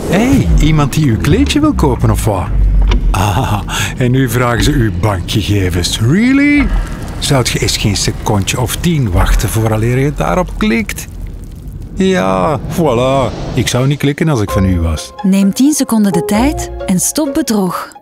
Hé, iemand die uw kleedje wil kopen of wat? Ah, en nu vragen ze uw bankgegevens. Really? Zou je eens geen secondje of 10 wachten vooraleer je daarop klikt? Ja, voilà. Ik zou niet klikken als ik van u was. Neem 10 seconden de tijd en stop bedrog.